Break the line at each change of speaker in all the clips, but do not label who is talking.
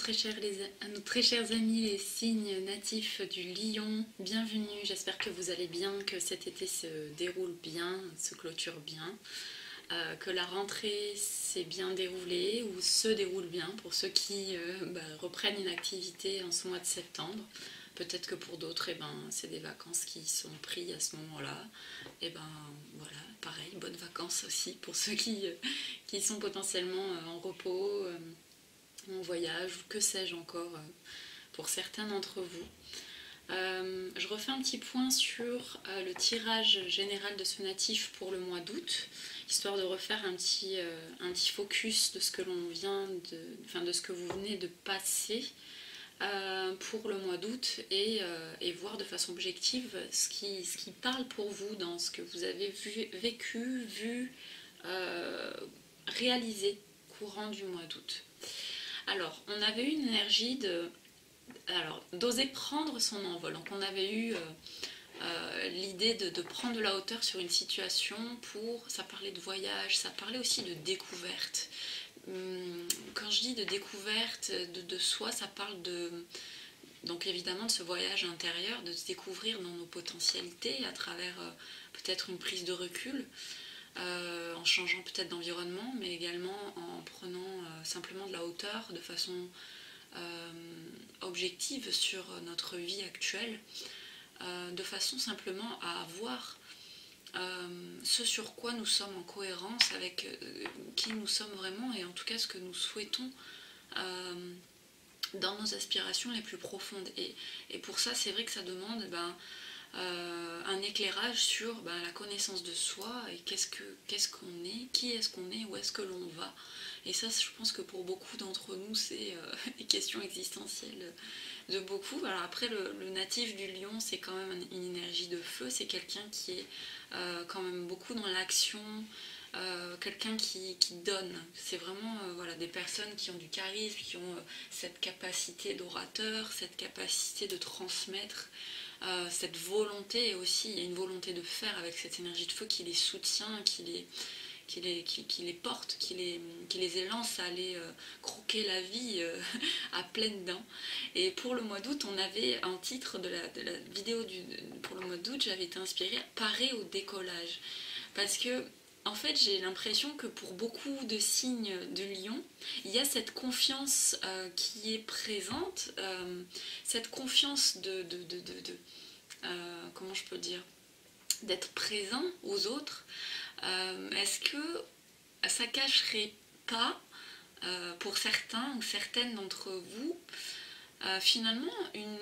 à nos très chers amis les signes natifs du Lion, bienvenue, j'espère que vous allez bien, que cet été se déroule bien, se clôture bien, que la rentrée s'est bien déroulée ou se déroule bien pour ceux qui reprennent une activité en ce mois de septembre. Peut-être que pour d'autres, c'est des vacances qui sont prises à ce moment-là. Voilà, pareil, bonnes vacances aussi pour ceux qui sont potentiellement en repos, en voyage ou que sais-je encore pour certains d'entre vous. Je refais un petit point sur le tirage général de ce natif pour le mois d'août, histoire de refaire un petit focus de ce que l'on vient de ce que vous venez de passer pour le mois d'août et voir de façon objective ce qui parle pour vous dans ce que vous avez vécu, vu, réalisé courant du mois d'août. Alors, on avait eu une énergie d'oser prendre son envol. Donc, on avait eu l'idée de prendre de la hauteur sur une situation ça parlait de voyage, ça parlait aussi de découverte. Quand je dis de découverte de soi, ça parle donc évidemment de ce voyage intérieur, de se découvrir dans nos potentialités à travers peut-être une prise de recul, en changeant peut-être d'environnement, mais également en prenant simplement de la hauteur de façon objective sur notre vie actuelle, de façon simplement à voir ce sur quoi nous sommes en cohérence avec qui nous sommes vraiment et en tout cas ce que nous souhaitons dans nos aspirations les plus profondes. Et pour ça, c'est vrai que ça demande un éclairage sur la connaissance de soi et qu'est-ce qu'on est, qui est-ce qu'on est, où est-ce que l'on va. Et ça, je pense que pour beaucoup d'entre nous, c'est des questions existentielles de beaucoup. Alors après, le natif du lion, c'est quand même une énergie de feu, c'est quelqu'un qui est quand même beaucoup dans l'action, quelqu'un qui donne. C'est vraiment des personnes qui ont du charisme, qui ont cette capacité d'orateur, cette capacité de transmettre, cette volonté, et aussi il y a une volonté de faire avec cette énergie de feu qui les soutient, qui les porte, qui les élance à aller croquer la vie à pleines dents. Et pour le mois d'août, on avait un titre de la vidéo pour le mois d'août, j'avais été inspirée Parer au décollage. Parce que en fait, j'ai l'impression que pour beaucoup de signes de lion, il y a cette confiance qui est présente, cette confiance comment je peux dire, d'être présent aux autres. Est-ce que ça cacherait pas, pour certains ou certaines d'entre vous, finalement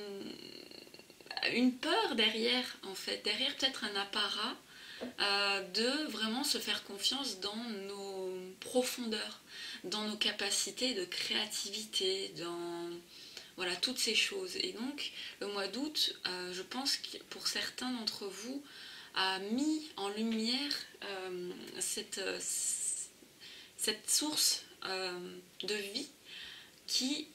une peur derrière, en fait, derrière peut-être un apparat, de vraiment se faire confiance dans nos profondeurs, dans nos capacités de créativité, dans toutes ces choses. Et donc le mois d'août, je pense que pour certains d'entre vous, a mis en lumière cette source de vie qui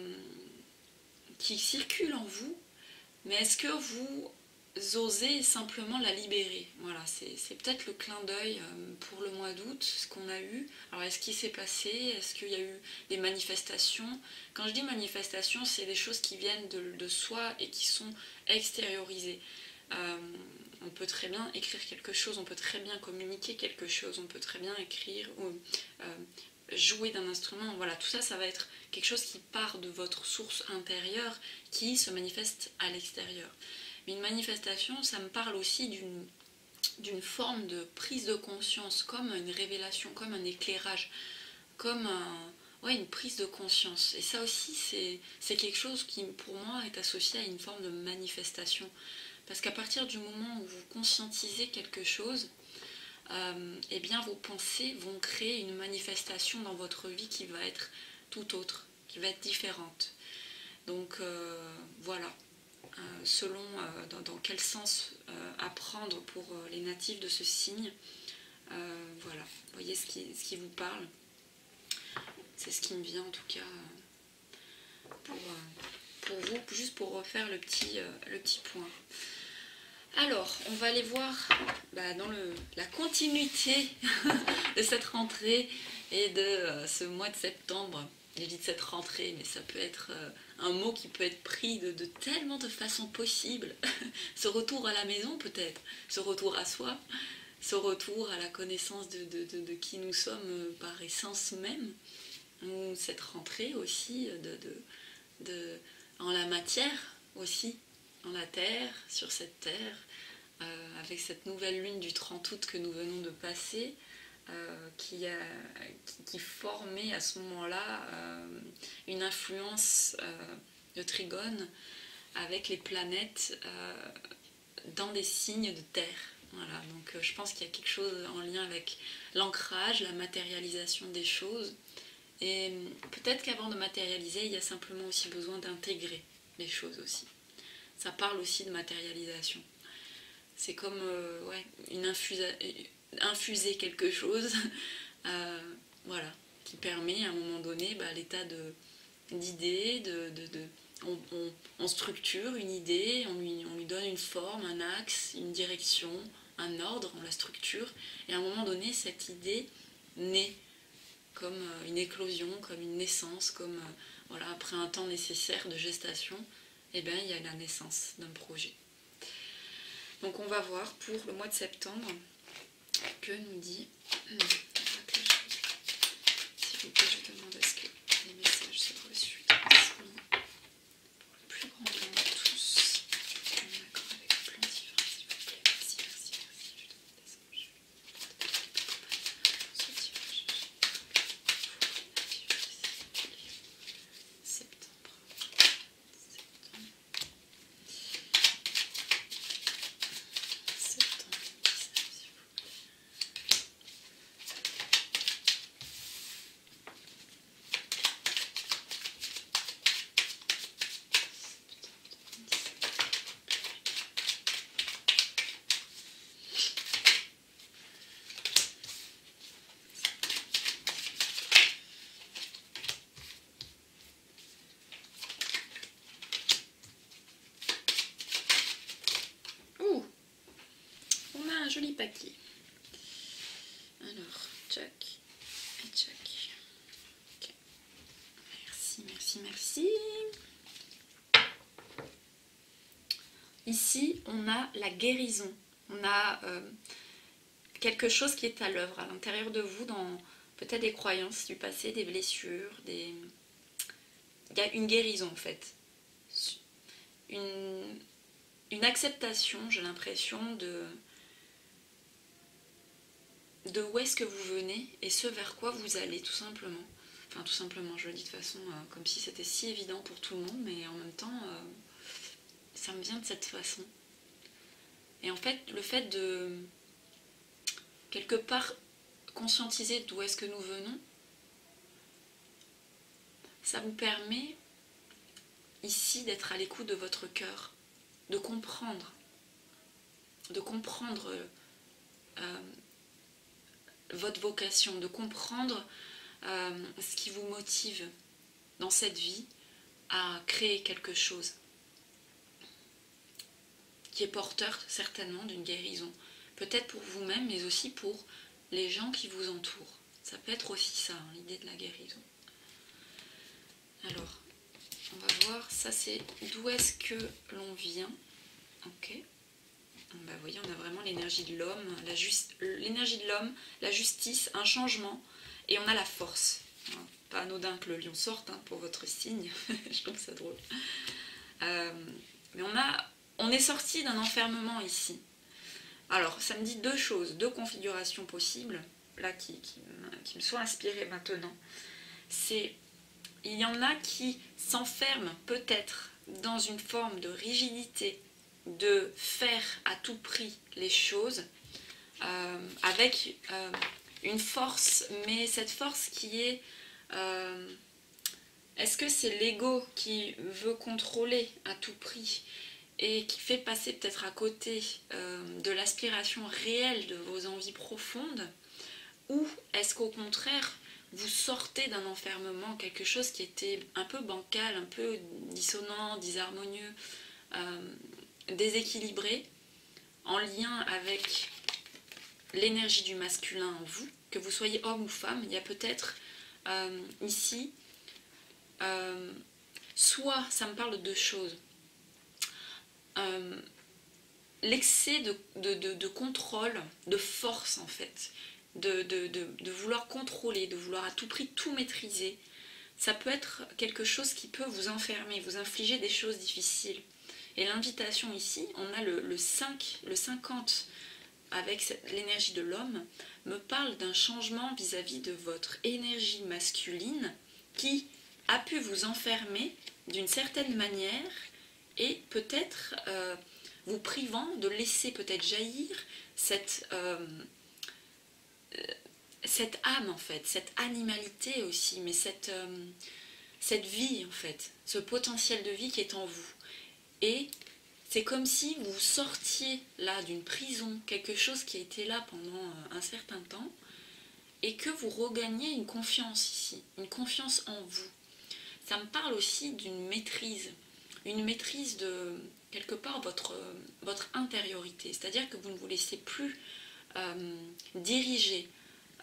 circule en vous, mais est-ce que vous osez simplement la libérer? Voilà, c'est peut-être le clin d'œil pour le mois d'août, ce qu'on a eu. Alors est-ce qu'il s'est passé? Est-ce qu'il y a eu des manifestations? Quand je dis manifestations, c'est des choses qui viennent de soi et qui sont extériorisées. On peut très bien écrire quelque chose, on peut très bien communiquer quelque chose, on peut très bien écrire ou jouer d'un instrument. Voilà, tout ça, ça va être quelque chose qui part de votre source intérieure qui se manifeste à l'extérieur. Mais une manifestation, ça me parle aussi d'une forme de prise de conscience, comme une révélation, comme un éclairage, comme une prise de conscience. Et ça aussi, c'est quelque chose qui, pour moi, est associé à une forme de manifestation. Parce qu'à partir du moment où vous conscientisez quelque chose, vos pensées vont créer une manifestation dans votre vie qui va être tout autre, qui va être différente. Donc voilà, selon dans quel sens apprendre pour les natifs de ce signe, voilà, vous voyez ce qui vous parle. C'est ce qui me vient en tout cas pour vous, juste pour refaire le petit point. Alors, on va aller voir dans la continuité de cette rentrée et de ce mois de septembre j'ai dit de cette rentrée, mais ça peut être un mot qui peut être pris de tellement de façons possibles. Ce retour à la maison peut-être, ce retour à soi, ce retour à la connaissance de qui nous sommes par essence même, ou cette rentrée aussi en la matière aussi, en la terre, sur cette terre, avec cette nouvelle lune du 30 août que nous venons de passer, qui formait à ce moment-là une influence de trigone avec les planètes dans des signes de terre. Voilà, donc je pense qu'il y a quelque chose en lien avec l'ancrage, la matérialisation des choses. Et peut-être qu'avant de matérialiser, il y a simplement aussi besoin d'intégrer les choses aussi. Ça parle aussi de matérialisation. C'est comme infuser quelque chose, voilà, qui permet à un moment donné l'état d'idée, on structure une idée, on lui donne une forme, un axe, une direction, un ordre, on la structure, et à un moment donné, cette idée naît comme une éclosion, comme une naissance, comme voilà, après un temps nécessaire de gestation, et bien il y a la naissance d'un projet. Donc on va voir pour le mois de septembre que nous dit. S'il vous plaît, je demande à ce que les messages soient reçus transmis pour le plus grand bien de tous. En accord avec le plan divin, s'il vous plaît. Merci, merci, merci. Je demande des anges. Ce tirage. Septembre. Un joli paquet. Alors, check et check. Okay. Merci, merci, merci. Ici, on a la guérison. On a quelque chose qui est à l'œuvre à l'intérieur de vous, dans peut-être des croyances du passé, des blessures, il y a une guérison en fait. Une acceptation, j'ai l'impression, de où est-ce que vous venez et ce vers quoi vous allez, tout simplement. Enfin, tout simplement, je le dis de façon comme si c'était si évident pour tout le monde, mais en même temps, ça me vient de cette façon. Et en fait, le fait de, quelque part, conscientiser d'où est-ce que nous venons, ça vous permet, ici, d'être à l'écoute de votre cœur, de comprendre votre vocation, de comprendre ce qui vous motive dans cette vie à créer quelque chose qui est porteur certainement d'une guérison, peut-être pour vous-même mais aussi pour les gens qui vous entourent. Ça peut être aussi ça, hein, l'idée de la guérison. Alors, on va voir, ça c'est d'où est-ce que l'on vient. Ok. Bah, vous voyez, on a vraiment l'énergie de l'homme, l'énergie de l'homme, la justice, un changement, et on a la force. Pas anodin que le lion sorte hein, pour votre signe, je trouve ça drôle. Mais on est sorti d'un enfermement ici. Alors, ça me dit deux choses, deux configurations possibles, là qui me sont inspirées maintenant. Il y en a qui s'enferment peut-être dans une forme de rigidité, de faire à tout prix les choses avec une force, mais cette force qui est est-ce que c'est l'ego qui veut contrôler à tout prix et qui fait passer peut-être à côté de l'aspiration réelle de vos envies profondes, ou est-ce qu'au contraire vous sortez d'un enfermement, quelque chose qui était un peu bancal, un peu dissonant, disharmonieux, déséquilibré, en lien avec l'énergie du masculin en vous, que vous soyez homme ou femme, il y a peut-être ici soit ça me parle de deux choses. L'excès de contrôle, de force en fait, de vouloir contrôler, de vouloir à tout prix tout maîtriser, ça peut être quelque chose qui peut vous enfermer, vous infliger des choses difficiles. Et l'invitation ici, on a le 5, le 50 avec l'énergie de l'homme, me parle d'un changement vis-à-vis de votre énergie masculine qui a pu vous enfermer d'une certaine manière et peut-être vous privant de laisser peut-être jaillir cette âme en fait, cette animalité aussi, mais cette vie en fait, ce potentiel de vie qui est en vous. Et c'est comme si vous sortiez là d'une prison, quelque chose qui a été là pendant un certain temps, et que vous regagniez une confiance ici, une confiance en vous. Ça me parle aussi d'une maîtrise, une maîtrise de quelque part votre intériorité, c'est-à-dire que vous ne vous laissez plus diriger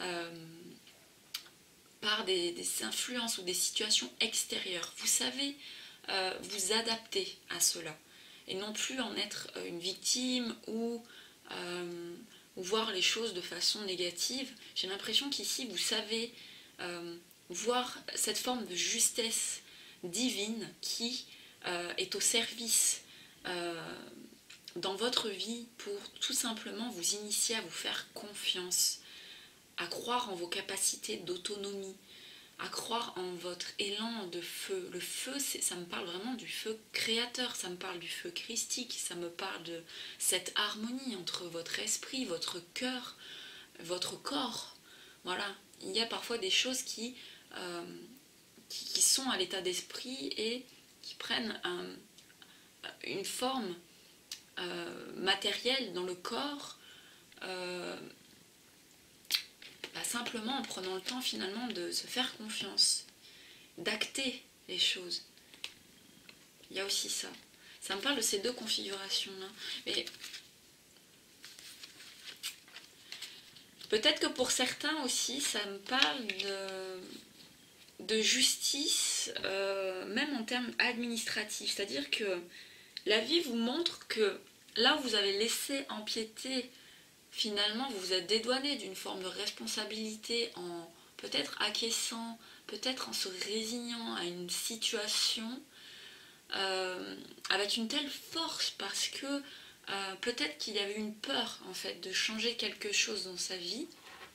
par des influences ou des situations extérieures. Vous savez vous adapter à cela et non plus en être une victime ou voir les choses de façon négative. J'ai l'impression qu'ici vous savez voir cette forme de justesse divine qui est au service dans votre vie pour tout simplement vous initier à vous faire confiance, à croire en vos capacités d'autonomie, à croire en votre élan de feu. Le feu, ça me parle vraiment du feu créateur, ça me parle du feu christique, ça me parle de cette harmonie entre votre esprit, votre cœur, votre corps. Voilà, il y a parfois des choses qui sont à l'état d'esprit et qui prennent une forme matérielle dans le corps, simplement en prenant le temps finalement de se faire confiance, d'acter les choses. Il y a aussi ça. Ça me parle de ces deux configurations-là. Mais peut-être que pour certains aussi, ça me parle de justice, même en termes administratifs. C'est-à-dire que la vie vous montre que là où vous avez laissé empiéter, finalement vous vous êtes dédouané d'une forme de responsabilité en peut-être acquiesçant, peut-être en se résignant à une situation avec une telle force parce que peut-être qu'il y avait une peur en fait de changer quelque chose dans sa vie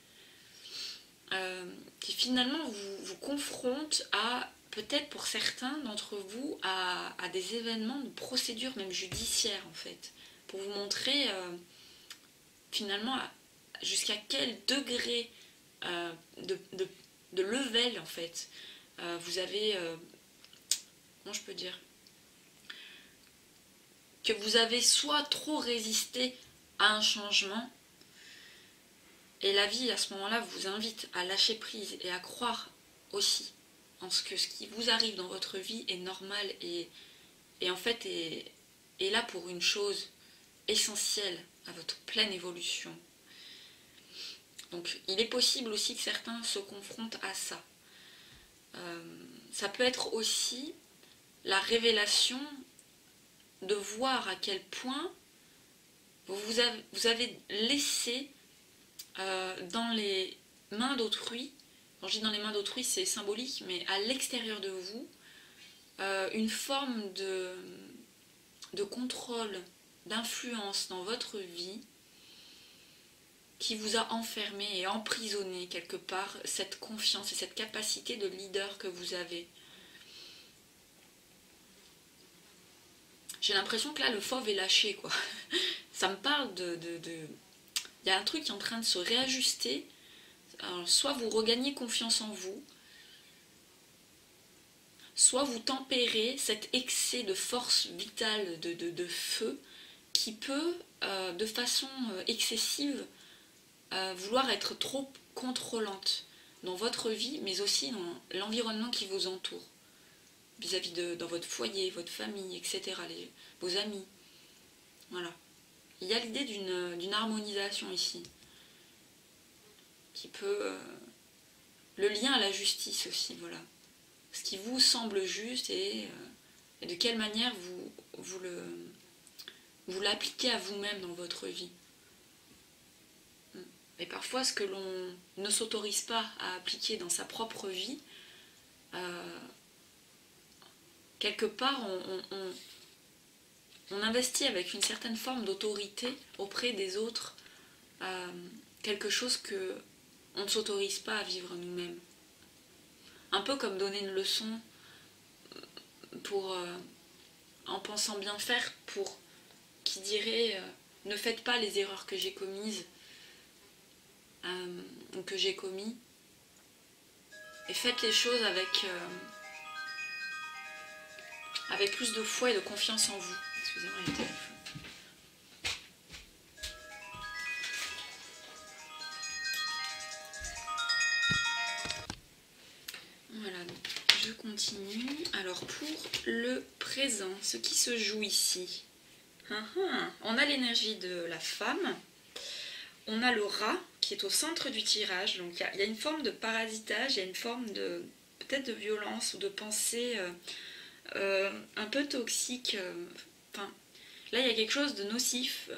qui finalement vous confronte à peut-être pour certains d'entre vous à des événements de procédure même judiciaire en fait pour vous montrer finalement jusqu'à quel degré de level en fait vous avez comment je peux dire que vous avez soit trop résisté à un changement et la vie à ce moment-là vous invite à lâcher prise et à croire aussi en ce qui vous arrive dans votre vie est normal et en fait est là pour une chose essentielle à votre pleine évolution. Donc il est possible aussi que certains se confrontent à ça. Ça peut être aussi la révélation de voir à quel point vous avez laissé dans les mains d'autrui, quand je dis dans les mains d'autrui c'est symbolique, mais à l'extérieur de vous, une forme de contrôle, d'influence dans votre vie qui vous a enfermé et emprisonné quelque part cette confiance et cette capacité de leader que vous avez. J'ai l'impression que là le fauve est lâché quoi. Ça me parle il y a un truc qui est en train de se réajuster. Alors, soit vous regagnez confiance en vous, soit vous tempérez cet excès de force vitale de feu qui peut de façon excessive vouloir être trop contrôlante dans votre vie mais aussi dans l'environnement qui vous entoure vis-à-vis dans votre foyer, votre famille, etc., vos amis. Voilà. Il y a l'idée d'une harmonisation ici qui peut... le lien à la justice aussi, voilà. ce qui vous semble juste et de quelle manière vous l'appliquez à vous-même dans votre vie. Et parfois, ce que l'on ne s'autorise pas à appliquer dans sa propre vie, quelque part, on investit avec une certaine forme d'autorité auprès des autres quelque chose que on ne s'autorise pas à vivre nous-mêmes. Un peu comme donner une leçon pour, en pensant bien faire, pour qui dirait ne faites pas les erreurs que j'ai commises ou que j'ai commis, et faites les choses avec plus de foi et de confiance en vous. Excusez-moi le téléphone. Voilà, donc je continue. Alors pour le présent, ce qui se joue ici, on a l'énergie de la femme, on a le rat qui est au centre du tirage, donc il y a une forme de parasitage, il y a une forme de peut-être de violence ou de pensée un peu toxique. Là il y a quelque chose de nocif.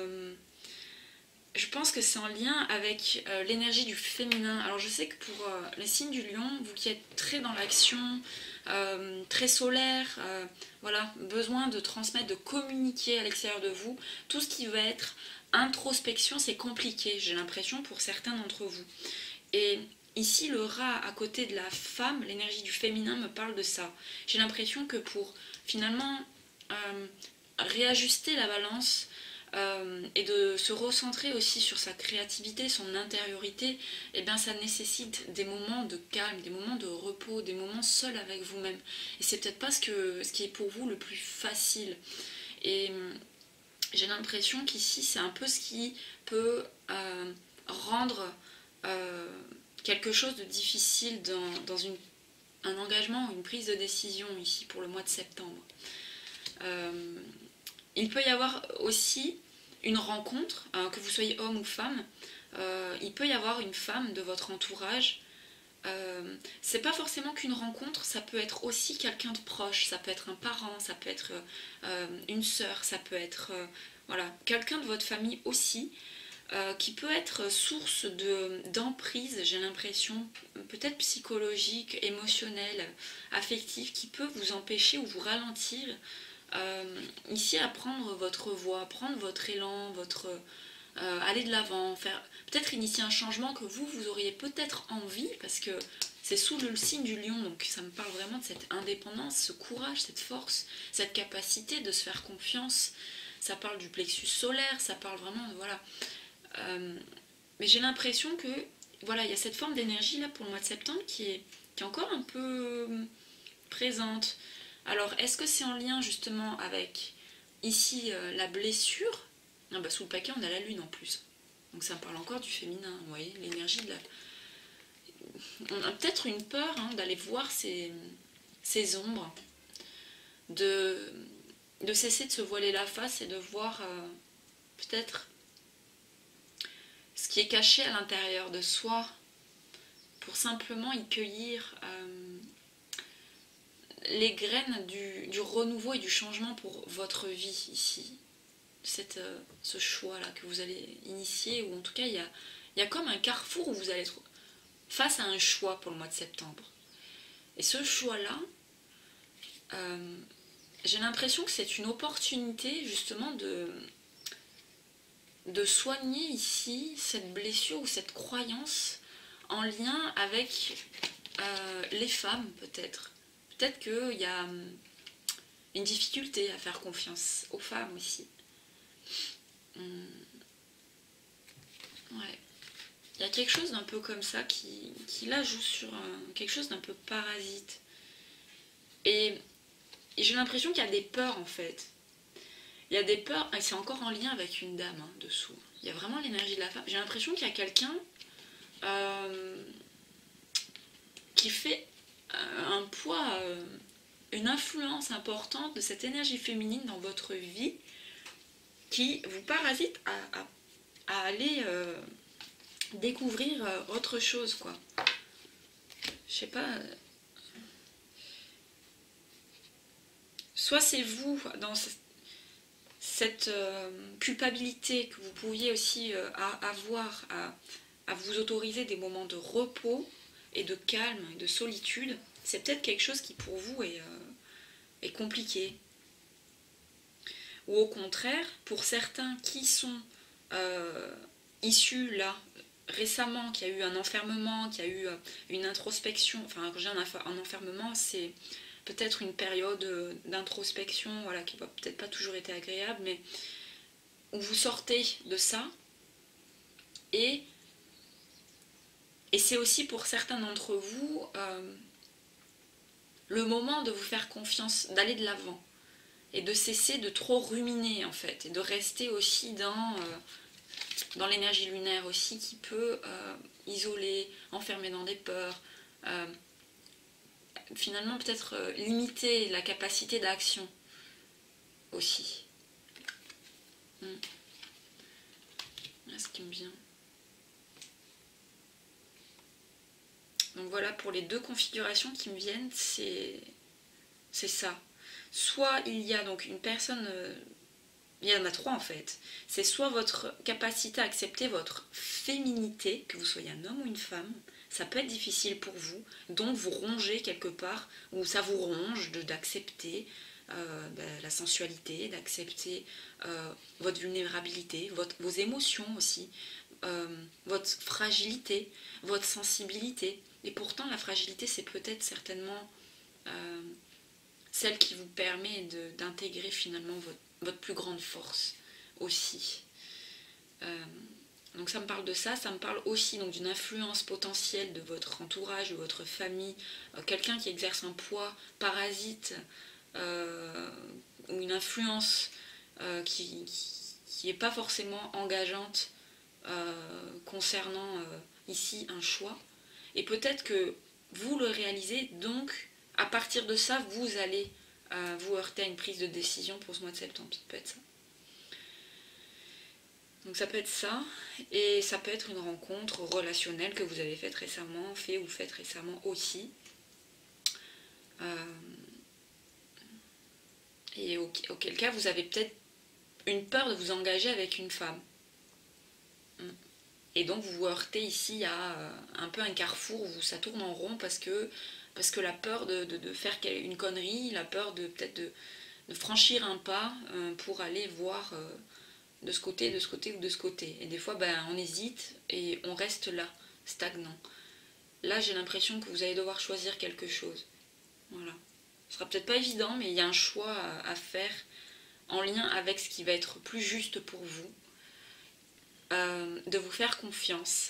Je pense que c'est en lien avec l'énergie du féminin. Alors je sais que pour les signes du lion, vous qui êtes très dans l'action, très solaire, voilà, besoin de transmettre, de communiquer à l'extérieur de vous, tout ce qui va être introspection, c'est compliqué, j'ai l'impression, pour certains d'entre vous. Et ici, le rat à côté de la femme, l'énergie du féminin me parle de ça. J'ai l'impression que pour finalement réajuster la balance, et de se recentrer aussi sur sa créativité, son intériorité, et bien ça nécessite des moments de calme, des moments de repos, des moments seuls avec vous-même. Et c'est peut-être pas ce qui est pour vous le plus facile. Et j'ai l'impression qu'ici c'est un peu ce qui peut rendre quelque chose de difficile dans un engagement ou une prise de décision ici pour le mois de septembre. Il peut y avoir aussi une rencontre, que vous soyez homme ou femme, il peut y avoir une femme de votre entourage. C'est pas forcément qu'une rencontre, ça peut être aussi quelqu'un de proche, ça peut être un parent, ça peut être une sœur, ça peut être voilà, quelqu'un de votre famille aussi, qui peut être source d'emprise, j'ai l'impression, peut-être psychologique, émotionnelle, affective, qui peut vous empêcher ou vous ralentir ici à prendre votre voix, prendre votre élan, aller de l'avant, faire peut-être initier un changement que vous auriez peut-être envie, parce que c'est sous le signe du lion, donc ça me parle vraiment de cette indépendance, ce courage, cette force, cette capacité de se faire confiance. Ça parle du plexus solaire, ça parle vraiment de voilà. Mais j'ai l'impression que voilà, il y a cette forme d'énergie là pour le mois de septembre qui est encore un peu présente. Alors, est-ce que c'est en lien justement avec ici la blessure? Ah bah, sous le paquet, on a la lune en plus. Donc ça me parle encore du féminin, vous voyez, l'énergie de la... On a peut-être une peur d'aller voir ces ombres, de cesser de se voiler la face et de voir peut-être ce qui est caché à l'intérieur de soi pour simplement y cueillir les graines du renouveau et du changement pour votre vie ici. Ce choix-là que vous allez initier, ou en tout cas il y a comme un carrefour où vous allez être face à un choix pour le mois de septembre. Et ce choix-là, j'ai l'impression que c'est une opportunité justement de soigner ici cette blessure ou cette croyance en lien avec les femmes peut-être. Peut-être qu'il y a une difficulté à faire confiance aux femmes aussi. Ouais. Il y a quelque chose d'un peu comme ça qui là joue sur quelque chose d'un peu parasite. Et j'ai l'impression qu'il y a des peurs en fait. Il y a des peurs, et c'est encore en lien avec une dame dessous. Il y a vraiment l'énergie de la femme. J'ai l'impression qu'il y a quelqu'un qui fait un poids, une influence importante de cette énergie féminine dans votre vie qui vous parasite à aller découvrir autre chose, quoi. Je sais pas. soit c'est vous dans cette culpabilité que vous pouviez aussi avoir à vous autoriser des moments de repos et de calme et de solitude, c'est peut-être quelque chose qui pour vous est compliqué. Ou au contraire, pour certains qui sont issus là récemment, qui a eu un enfermement, qui a eu une introspection, enfin quand j'ai un enfermement, c'est peut-être une période d'introspection, voilà, qui va peut-être pas toujours été agréable, mais où vous sortez de ça, et, et c'est aussi pour certains d'entre vous le moment de vous faire confiance, d'aller de l'avant, et de cesser de trop ruminer en fait, et de rester aussi dans l'énergie lunaire aussi qui peut isoler, enfermer dans des peurs, finalement peut-être limiter la capacité d'action aussi. Ce qui me vient. Donc voilà, pour les deux configurations qui me viennent, c'est ça. Soit il y a donc une personne, il y en a trois en fait. C'est soit votre capacité à accepter votre féminité, que vous soyez un homme ou une femme, ça peut être difficile pour vous, donc vous rongez quelque part, ou ça vous ronge d'accepter la sensualité, d'accepter votre vulnérabilité, vos émotions aussi, votre fragilité, votre sensibilité. Et pourtant la fragilité c'est peut-être certainement celle qui vous permet d'intégrer finalement votre plus grande force aussi. Donc ça me parle de ça, ça me parle aussi donc d'une influence potentielle de votre entourage, de votre famille, quelqu'un qui exerce un poids parasite ou une influence qui n'est pas forcément engageante concernant ici un choix. Et peut-être que vous le réalisez, donc à partir de ça, vous allez vous heurter à une prise de décision pour ce mois de septembre. Ça peut être ça. Donc ça peut être ça, et ça peut être une rencontre relationnelle que vous avez faite récemment, faites récemment aussi. Et auquel cas vous avez peut-être une peur de vous engager avec une femme. Et donc vous vous heurtez ici à un peu un carrefour où ça tourne en rond parce que la peur de faire une connerie, la peur de peut-être de franchir un pas pour aller voir de ce côté ou de ce côté. Et des fois on hésite et on reste là, stagnant. Là j'ai l'impression que vous allez devoir choisir quelque chose. Voilà. Ce sera peut-être pas évident, mais il y a un choix à faire en lien avec ce qui va être plus juste pour vous. De vous faire confiance.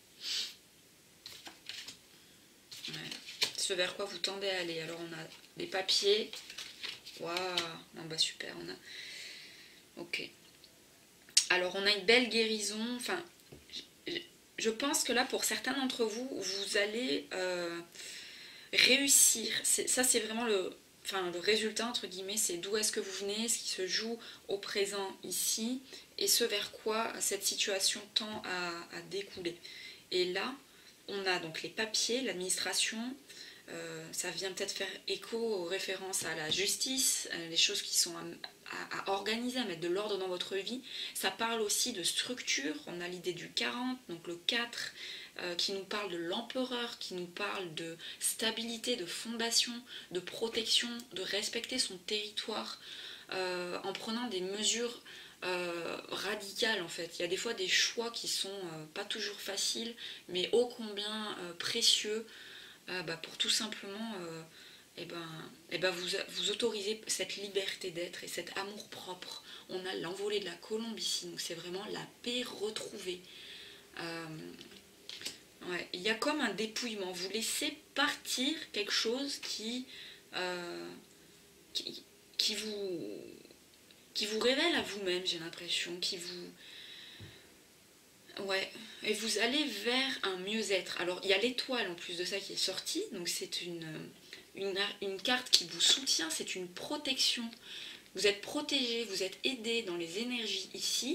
Ouais. Ce vers quoi vous tendez à aller. Alors on a des papiers. Waouh, non, bah super, on a. Ok. Alors on a une belle guérison. Enfin, je pense que là pour certains d'entre vous, vous allez réussir. Ça c'est vraiment le résultat entre guillemets, c'est d'où est-ce que vous venez, ce qui se joue au présent ici, et ce vers quoi cette situation tend à découler. Et là, on a donc les papiers, l'administration, ça vient peut-être faire écho aux références à la justice, les choses qui sont à organiser, à mettre de l'ordre dans votre vie. Ça parle aussi de structure, on a l'idée du 40, donc le 4, qui nous parle de l'empereur, qui nous parle de stabilité, de fondation, de protection, de respecter son territoire, en prenant des mesures radicales en fait. Il y a des fois des choix qui sont pas toujours faciles, mais ô combien précieux pour tout simplement vous autoriser cette liberté d'être et cet amour propre. On a l'envolée de la colombe ici, donc c'est vraiment la paix retrouvée. Ouais, il y a comme un dépouillement. Vous laissez partir quelque chose qui vous révèle à vous-même, j'ai l'impression, ouais, et vous allez vers un mieux-être. Alors, il y a l'étoile en plus de ça qui est sortie, donc c'est une carte qui vous soutient, c'est une protection. Vous êtes protégé, vous êtes aidé dans les énergies ici,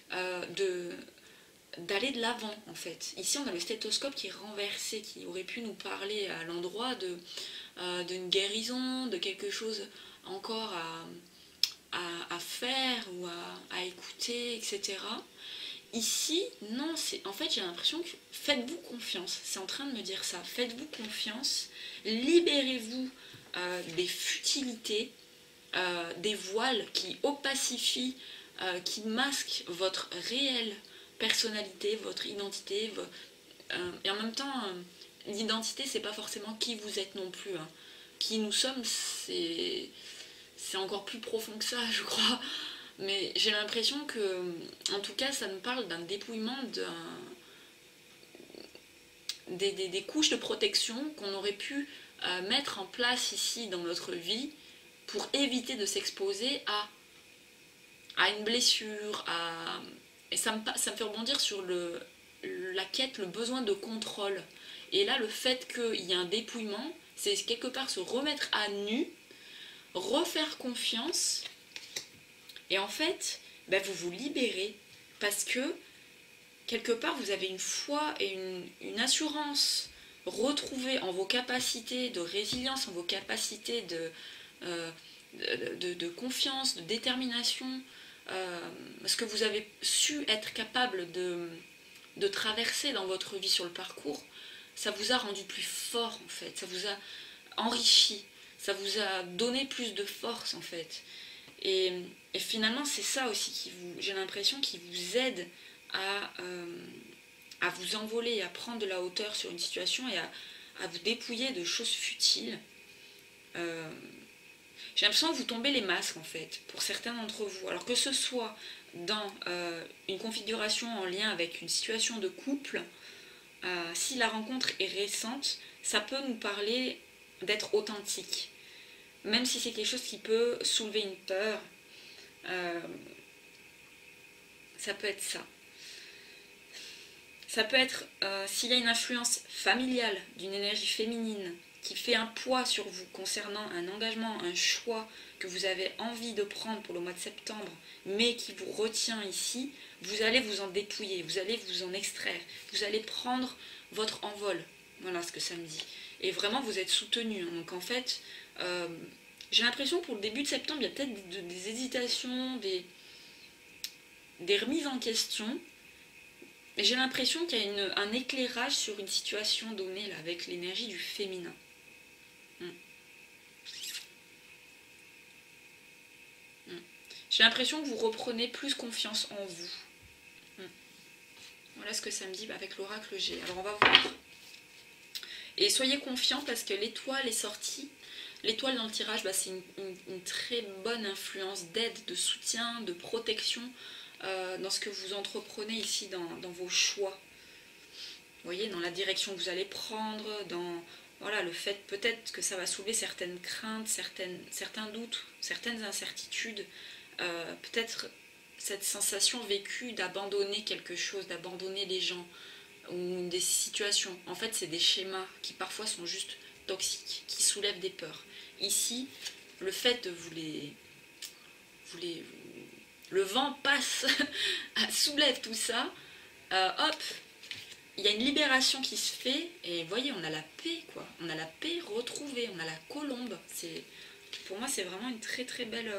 d'aller de l'avant en fait. Ici on a le stéthoscope qui est renversé, qui aurait pu nous parler à l'endroit d'une guérison, de quelque chose encore à faire ou à écouter, etc. Ici, non, en fait j'ai l'impression que faites-vous confiance, c'est en train de me dire ça, faites-vous confiance, libérez-vous des futilités, des voiles qui opacifient, qui masquent votre réelle personnalité, votre identité, et en même temps, l'identité c'est pas forcément qui vous êtes non plus, hein. Qui nous sommes, c'est encore plus profond que ça, je crois. Mais j'ai l'impression que, en tout cas, ça me parle d'un dépouillement des couches de protection qu'on aurait pu mettre en place ici dans notre vie pour éviter de s'exposer à une blessure, et ça me fait rebondir sur la quête, le besoin de contrôle. Et là, le fait qu'il y ait un dépouillement, c'est quelque part se remettre à nu, refaire confiance, et en fait, vous vous libérez parce que quelque part vous avez une foi et une assurance retrouvée en vos capacités de résilience, en vos capacités de confiance, de détermination, ce que vous avez su être capable de traverser dans votre vie sur le parcours, ça vous a rendu plus fort en fait, ça vous a enrichi, ça vous a donné plus de force en fait. Et finalement, c'est ça aussi j'ai l'impression, qui vous aide à vous envoler, à prendre de la hauteur sur une situation et à vous dépouiller de choses futiles. J'ai l'impression que vous tombez les masques en fait, pour certains d'entre vous. Alors que ce soit dans une configuration en lien avec une situation de couple, si la rencontre est récente, ça peut nous parler d'être authentique. Même si c'est quelque chose qui peut soulever une peur, ça peut être ça. Ça peut être s'il y a une influence familiale d'une énergie féminine qui fait un poids sur vous concernant un engagement, un choix que vous avez envie de prendre pour le mois de septembre, mais qui vous retient ici, vous allez vous en dépouiller, vous allez vous en extraire, vous allez prendre votre envol. Voilà ce que ça me dit. Et vraiment, vous êtes soutenu. Donc en fait, j'ai l'impression pour le début de septembre, il y a peut-être des hésitations, des remises en question. Et j'ai l'impression qu'il y a un éclairage sur une situation donnée là, avec l'énergie du féminin. J'ai l'impression que vous reprenez plus confiance en vous. Voilà ce que ça me dit avec l'oracle G. Alors on va voir. Et soyez confiants parce que l'étoile est sortie. L'étoile dans le tirage, c'est une très bonne influence d'aide, de soutien, de protection dans ce que vous entreprenez ici, dans vos choix. Vous voyez, dans la direction que vous allez prendre, dans le fait peut-être que ça va soulever certaines craintes, certains doutes, certaines incertitudes, peut-être cette sensation vécue d'abandonner quelque chose, d'abandonner les gens ou des situations. En fait, c'est des schémas qui parfois sont juste toxiques, qui soulèvent des peurs. Ici, le fait de le vent passe, soulève tout ça, hop, il y a une libération qui se fait, et vous voyez, on a la paix, quoi. On a la paix retrouvée, on a la colombe. Pour moi, c'est vraiment une très très belle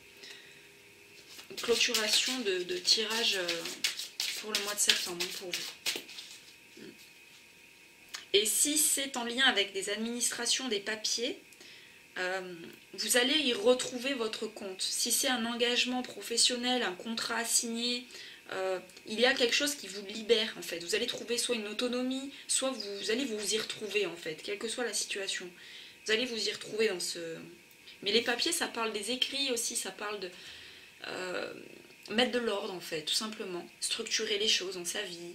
clôturation de tirage pour le mois de septembre, pour vous. Et si c'est en lien avec des administrations, des papiers, vous allez y retrouver votre compte. Si c'est un engagement professionnel, un contrat à signer, il y a quelque chose qui vous libère en fait. Vous allez trouver soit une autonomie, soit vous allez vous y retrouver en fait, quelle que soit la situation. Vous allez vous y retrouver dans ce... Mais les papiers, ça parle des écrits aussi, ça parle de mettre de l'ordre en fait, tout simplement. Structurer les choses dans sa vie.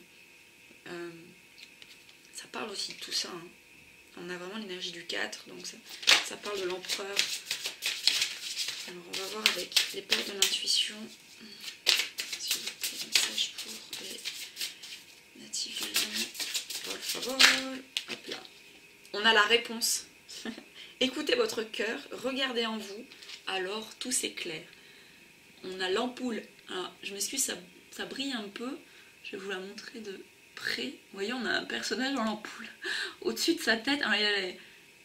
Ça parle aussi de tout ça. Hein. On a vraiment l'énergie du 4, donc ça parle de l'empereur. Alors on va voir avec les perles de l'intuition. S'il vous plaît, un message pour les natifs violents. Por favor. Hop là. On a la réponse. Écoutez votre cœur, regardez en vous, alors tout s'éclaire. On a l'ampoule. Alors, je m'excuse, ça brille un peu. Je vais vous la montrer de près. Vous voyez, on a un personnage dans l'ampoule. Au-dessus de sa tête, alors,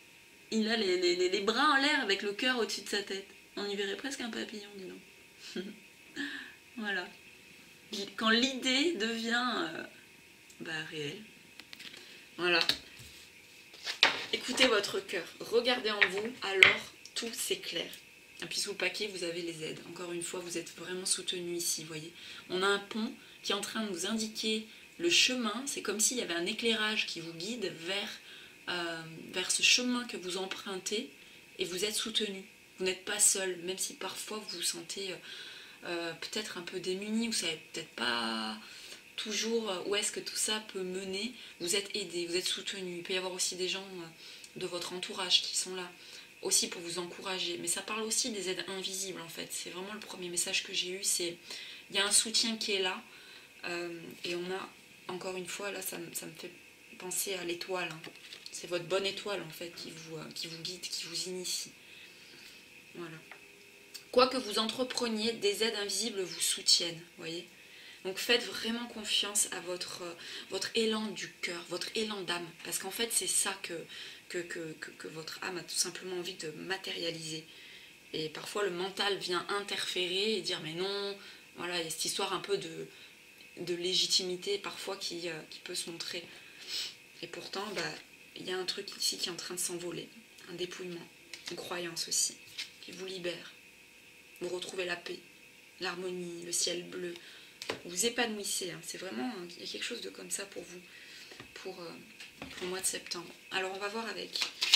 il a les bras en l'air avec le cœur au-dessus de sa tête. On y verrait presque un papillon, dis donc. Voilà. Quand l'idée devient réelle. Voilà. Écoutez votre cœur. Regardez en vous, alors tout s'éclaire. Et puis sous le paquet, vous avez les aides. Encore une fois, vous êtes vraiment soutenu ici, vous voyez. On a un pont qui est en train de nous indiquer le chemin. C'est comme s'il y avait un éclairage qui vous guide vers ce chemin que vous empruntez et vous êtes soutenu. Vous n'êtes pas seul, même si parfois vous vous sentez peut-être un peu démuni, vous savez peut-être pas toujours où est-ce que tout ça peut mener. Vous êtes aidé, vous êtes soutenu. Il peut y avoir aussi des gens de votre entourage qui sont là aussi pour vous encourager, mais ça parle aussi des aides invisibles en fait. C'est vraiment le premier message que j'ai eu, c'est il y a un soutien qui est là et on a encore une fois là ça me fait penser à l'étoile, hein. C'est votre bonne étoile en fait qui vous guide, qui vous initie. Voilà. Quoi que vous entrepreniez, des aides invisibles vous soutiennent, voyez. Donc faites vraiment confiance à votre élan du cœur, votre élan d'âme, parce qu'en fait c'est ça que votre âme a tout simplement envie de matérialiser. Et parfois le mental vient interférer et dire mais non, voilà, il y a cette histoire un peu de légitimité parfois qui peut se montrer. Et pourtant, il y a un truc ici qui est en train de s'envoler, un dépouillement, une croyance aussi, qui vous libère. Vous retrouvez la paix, l'harmonie, le ciel bleu. Vous vous épanouissez, hein. C'est vraiment, il y a quelque chose de comme ça pour vous, pour le mois de septembre. Alors on va voir avec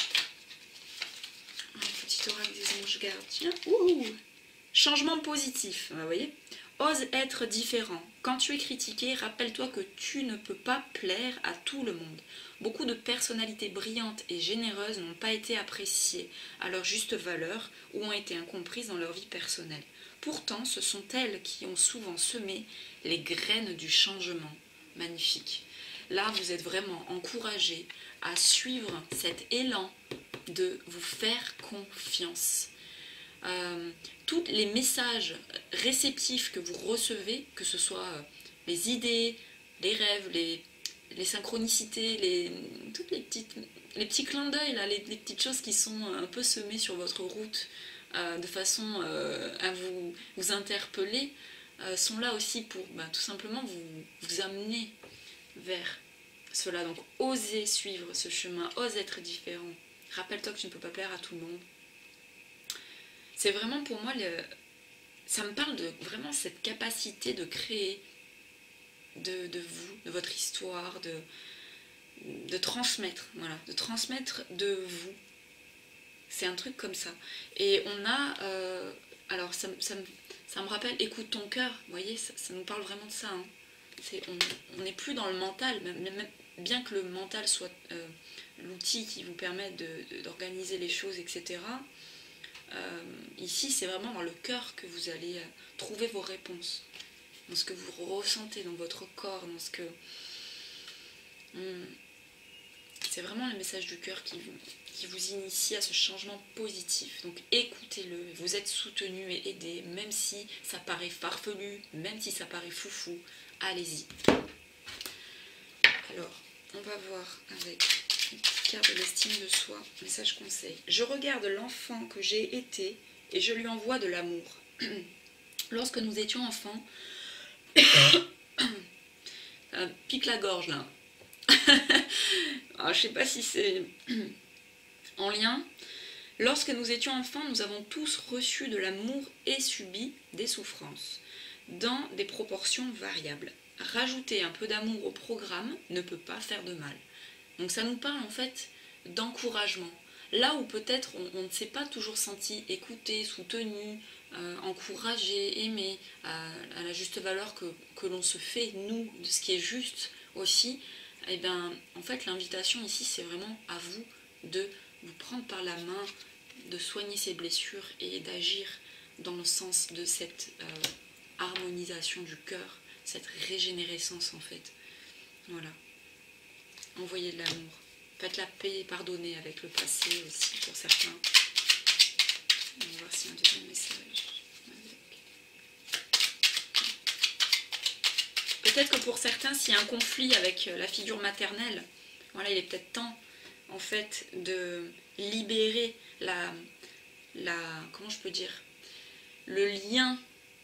un petit oracle des anges gardiens. Ouh, changement positif, vous voyez. Ose être différent. Quand tu es critiqué, rappelle-toi que tu ne peux pas plaire à tout le monde. Beaucoup de personnalités brillantes et généreuses n'ont pas été appréciées à leur juste valeur ou ont été incomprises dans leur vie personnelle. Pourtant, ce sont elles qui ont souvent semé les graines du changement. Magnifique. Là, vous êtes vraiment encouragé à suivre cet élan de vous faire confiance. Tous les messages réceptifs que vous recevez, que ce soit les idées, les rêves, les synchronicités, toutes les petits clins d'œil, là, les petites choses qui sont un peu semées sur votre route de façon à vous interpeller, sont là aussi pour tout simplement vous amener vers cela. Donc osez suivre ce chemin, ose être différent. Rappelle-toi que tu ne peux pas plaire à tout le monde. C'est vraiment pour moi, ça me parle de vraiment cette capacité de créer de vous, de votre histoire, de transmettre, voilà, de transmettre de vous. C'est un truc comme ça. Et on a, alors ça me rappelle, écoute ton cœur, vous voyez, ça nous parle vraiment de ça. Hein. On n'est plus dans le mental, même, bien que le mental soit l'outil qui vous permet d'organiser les choses, etc. Ici, c'est vraiment dans le cœur que vous allez trouver vos réponses, dans ce que vous ressentez dans votre corps, dans ce que... C'est vraiment le message du cœur qui vous initie à ce changement positif. Donc écoutez-le, vous êtes soutenu et aidé, même si ça paraît farfelu, même si ça paraît foufou, allez-y. Alors, on va voir avec une petite carte de l'estime de soi, message conseil. Je regarde l'enfant que j'ai été et je lui envoie de l'amour. Lorsque nous étions enfants, ça pique la gorge là. Alors, je sais pas si c'est en lien. Lorsque nous étions enfants, nous avons tous reçu de l'amour et subi des souffrances, dans des proportions variables. Rajouter un peu d'amour au programme ne peut pas faire de mal. Donc ça nous parle en fait d'encouragement. Là où peut-être on ne s'est pas toujours senti écouté, soutenu, encouragé, aimé, à la juste valeur que l'on se fait, nous, de ce qui est juste aussi, et bien en fait l'invitation ici c'est vraiment à vous de vous prendre par la main, de soigner ces blessures et d'agir dans le sens de cette harmonisation du cœur, cette régénérescence en fait. Voilà. Envoyez de l'amour. Faites la paix et pardonnez avec le passé aussi pour certains. On va voir si un deuxième message. Peut-être que pour certains, s'il y a un conflit avec la figure maternelle, voilà, il est peut-être temps en fait de libérer comment je peux dire, le lien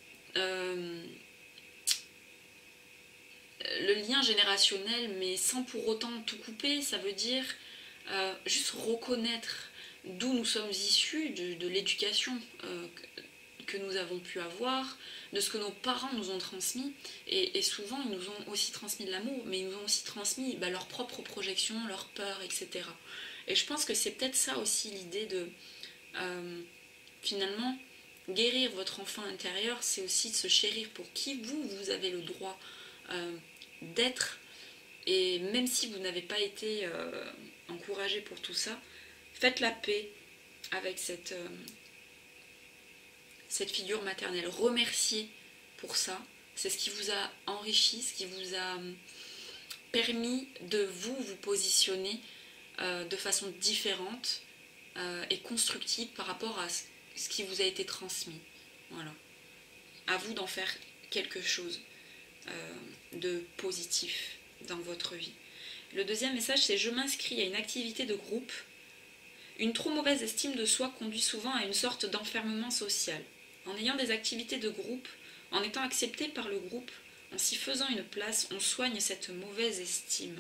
générationnel, mais sans pour autant tout couper. Ça veut dire juste reconnaître d'où nous sommes issus, de l'éducation que nous avons pu avoir, de ce que nos parents nous ont transmis. Et souvent, ils nous ont aussi transmis de l'amour, mais ils nous ont aussi transmis leurs propres projections, leurs peurs, etc. Et je pense que c'est peut-être ça aussi l'idée de, finalement, guérir votre enfant intérieur, c'est aussi de se chérir pour qui vous avez le droit d'être. Et même si vous n'avez pas été encouragé pour tout ça, faites la paix avec cette figure maternelle. Remerciez pour ça. C'est ce qui vous a enrichi, ce qui vous a permis de vous positionner de façon différente et constructive par rapport à ce qui vous a été transmis. Voilà. À vous d'en faire quelque chose de positif dans votre vie. Le deuxième message, c'est: je m'inscris à une activité de groupe. Une trop mauvaise estime de soi conduit souvent à une sorte d'enfermement social. En ayant des activités de groupe, en étant accepté par le groupe, en s'y faisant une place, on soigne cette mauvaise estime.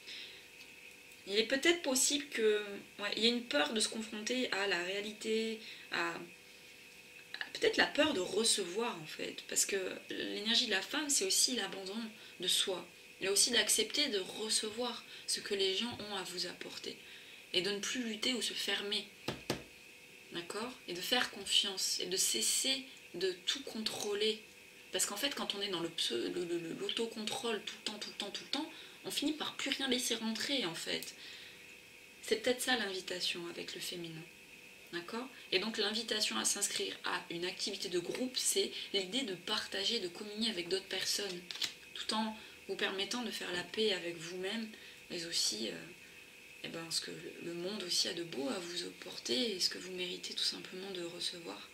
Il est peut-être possible qu'il y ait une peur de se confronter à la réalité, à peut-être la peur de recevoir en fait, parce que l'énergie de la femme, c'est aussi l'abandon de soi. Il y a aussi d'accepter de recevoir ce que les gens ont à vous apporter et de ne plus lutter ou se fermer, d'accord? Et de faire confiance et de cesser de tout contrôler, parce qu'en fait quand on est dans l'autocontrôle tout le temps, on finit par plus rien laisser rentrer en fait. C'est peut-être ça l'invitation avec le féminin. D'accord? Et donc l'invitation à s'inscrire à une activité de groupe, c'est l'idée de partager, de communier avec d'autres personnes, tout en vous permettant de faire la paix avec vous-même, mais aussi ce que le monde aussi a de beau à vous apporter et ce que vous méritez tout simplement de recevoir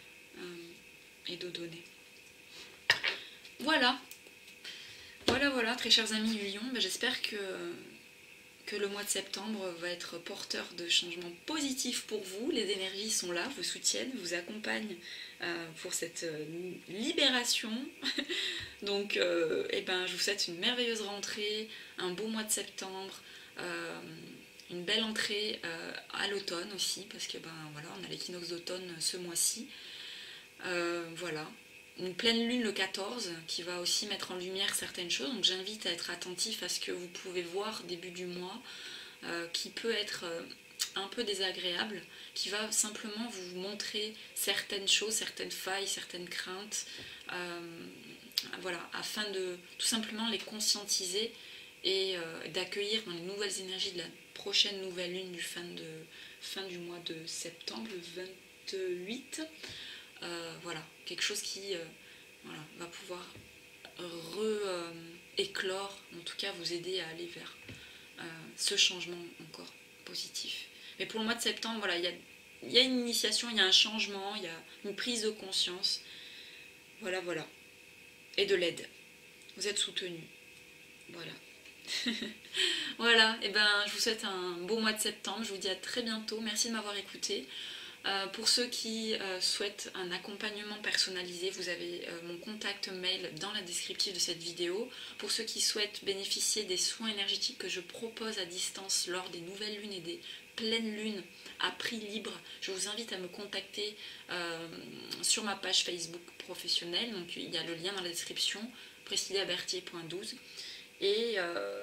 et de donner. Voilà, très chers amis du Lion, j'espère que le mois de septembre va être porteur de changements positifs pour vous. Les énergies sont là, vous soutiennent, vous accompagnent pour cette libération. Donc je vous souhaite une merveilleuse rentrée, un beau mois de septembre, une belle entrée à l'automne aussi, parce que on a l'équinoxe d'automne ce mois-ci. Une pleine lune le 14 qui va aussi mettre en lumière certaines choses, donc j'invite à être attentif à ce que vous pouvez voir début du mois, qui peut être un peu désagréable, qui va simplement vous montrer certaines choses, certaines failles, certaines craintes, afin de tout simplement les conscientiser et d'accueillir dans les nouvelles énergies de la prochaine nouvelle lune du fin du mois de septembre, le 28. Quelque chose qui va pouvoir éclore, en tout cas vous aider à aller vers ce changement encore positif. Mais pour le mois de septembre, il y a une initiation, il y a un changement, il y a une prise de conscience, et de l'aide. Vous êtes soutenus. Je vous souhaite un beau mois de septembre, je vous dis à très bientôt, merci de m'avoir écouté. Pour ceux qui souhaitent un accompagnement personnalisé, vous avez mon contact mail dans la descriptive de cette vidéo. Pour ceux qui souhaitent bénéficier des soins énergétiques que je propose à distance lors des nouvelles lunes et des pleines lunes à prix libre, je vous invite à me contacter sur ma page Facebook professionnelle. Donc il y a le lien dans la description, priscillaberthier.12. Et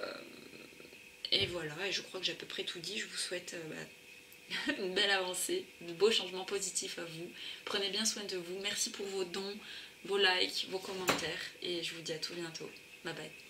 je crois que j'ai à peu près tout dit. Je vous souhaite une belle avancée, de beaux changements positifs à vous. Prenez bien soin de vous. Merci pour vos dons, vos likes, vos commentaires. Et je vous dis à tout bientôt. Bye bye.